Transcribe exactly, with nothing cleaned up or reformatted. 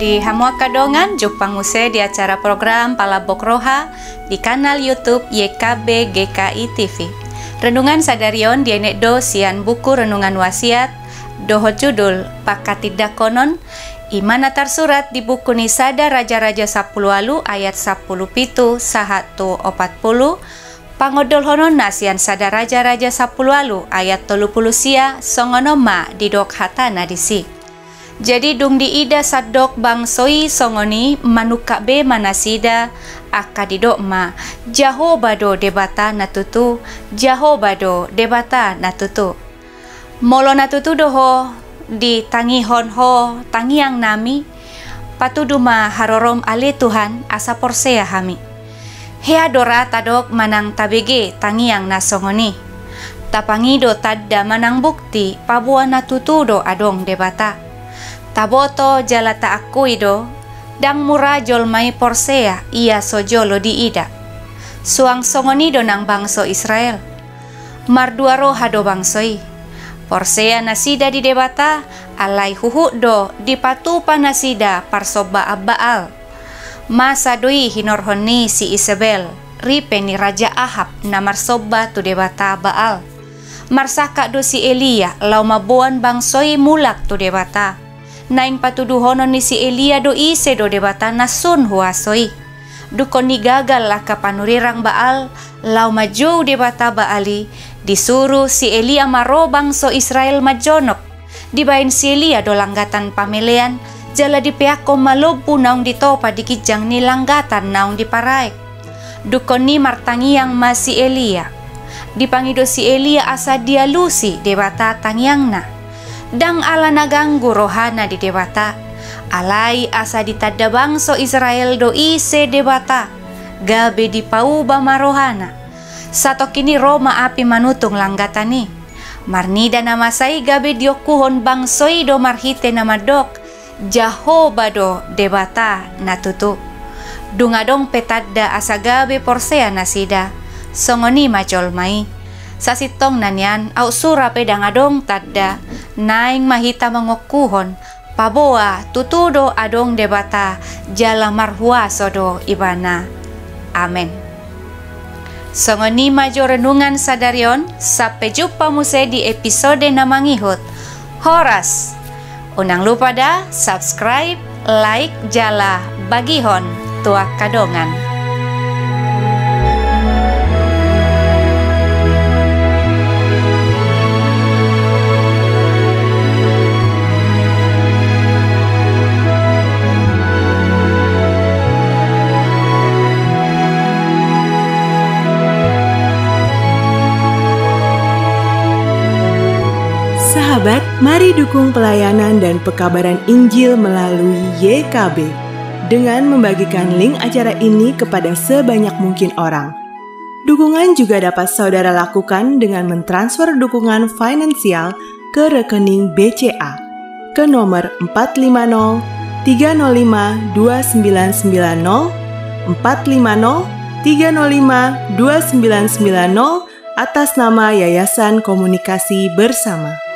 di Hamua Kadongan, jumpa nguse di acara program Palabok Roha di kanal YouTube Y K B G K I T V. Renungan sadarion di enek do sian buku renungan wasiat, doho judul Pakatidak Konon, imana tersurat di buku Nisada Raja-Raja sepuluh alu ayat sepuluh pitu sahatu opat puluh, pangodol honon nasian sada Raja-Raja sepuluh alu ayat tolu puluh sia songono ma didok hatana disi. Jadi dung di ida sadok bang soi songoni manuka be manasida aka didok ma jaho bado debata natutu jaho bado debata natutu molo natutu doho di tangi honho tangi yang nami patuduma harorom ale Tuhan asa porsea hami hea dora tadok manang tabege tangi yang nasongoni tapangido tadda manang bukti pabua natutudo adong debata taboto jalata akuido dang murajol mai porsea ia sojolo di ida suang songonido nang bangso Israel marduaro hado bangsoi porsea nasida di debata alai huhudo di patupa nasida parsoba abbaal masa doi hinorhoni si Isabel ripe ni Raja Ahab na marsoba tu debata Baal marsaka do si Elia lau mabuan bangsoi mulak tu debata naing patuduhonon ni si Elia do ise do debata nasun huasoi dukon ni gagal lah kapanurirang Baal lau maju debata Baali disuruh si Elia marobang so Israel majonok dibain si Elia do langgatan pamelean jala di peako malobu naung ditopa dikijang ni langgatan naung diparaek dukon ni martangiang masih Elia dipangido si Elia asa dia lusi debata tangiang na dang ala naganggu rohana di debata alai asa ditadda bangso Israel do ise debata gabe di pauba marohana sato kini Roma api manutung langgatani marnida namasai gabe diokuhon bangsoi do marhite nama dok jaho bado debata natutu dungadong petadda asa gabe porsea nasida songoni majol mai sasitong nanyan au sura pedang adong tadda naing mahita mengokuhon paboa tutudo adong debata jala marhua sodo ibana amen. Songoni majo renungan sadarion sampai jumpa muse di episode namangihut Horas unang lupa dah subscribe like jala bagihon tua kadongan. Sahabat, mari dukung pelayanan dan pekabaran Injil melalui Y K B dengan membagikan link acara ini kepada sebanyak mungkin orang. Dukungan juga dapat saudara lakukan dengan mentransfer dukungan finansial ke rekening B C A ke nomor empat lima nol tiga nol lima dua sembilan sembilan nol empat lima nol tiga nol lima dua sembilan sembilan nol atas nama Yayasan Komunikasi Bersama.